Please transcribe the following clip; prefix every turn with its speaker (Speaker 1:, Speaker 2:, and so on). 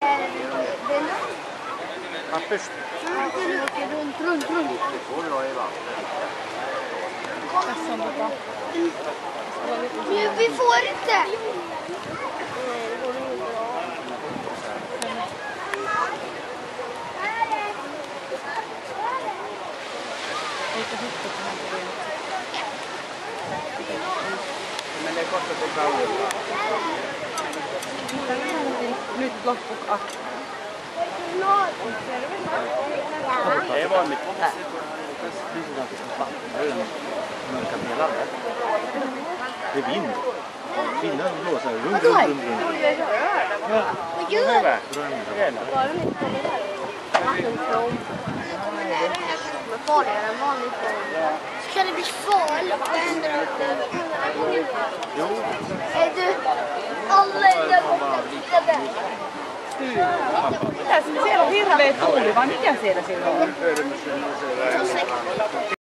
Speaker 1: Först.
Speaker 2: Runt.
Speaker 1: Det får jag i vatten.
Speaker 2: Vi får inte.
Speaker 1: Men det kostar på bra.
Speaker 3: Nyt loppu akku.
Speaker 1: Det var mitt.
Speaker 4: Det är vind. Vinden blåser runt.
Speaker 2: Vad gör du? Farligare än vanligt. Ska det bli farligt? Vad händer ute?
Speaker 4: Jo.
Speaker 2: Du, alla är där borta tittade.
Speaker 3: Mitä siellä on hirveä tuuli vai mikä siellä on?